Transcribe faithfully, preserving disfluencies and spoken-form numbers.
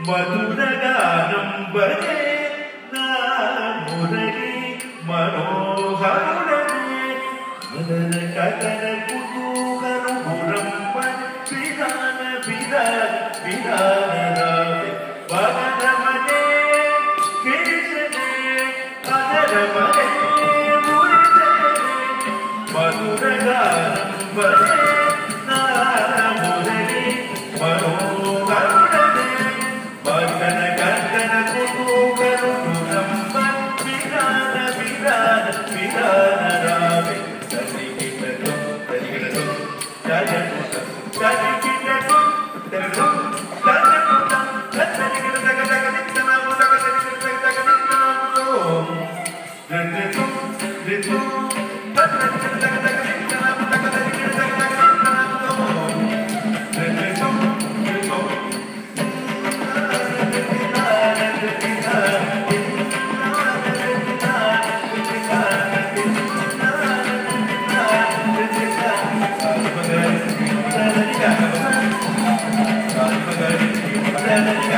മധുരഗാനം വരെ മുരളി മനോഹരനെ മദന കഥന കുതൂഹലുപുരം പിതാന പിതാന പിതാനരാവേ ഭഗവനെ കൃഷ്ണനെ അധരമനെ മുരളി മധുരഗാനം വരെ മുരളി മനോഹരനെ മദന കഥന കുതൂഹലുപുരം പിതാന പിതാന പിതാനരാവേ തനികിടതും തനികിടതും തനികിടതും തനികിടതും തനികിടതും Thank you.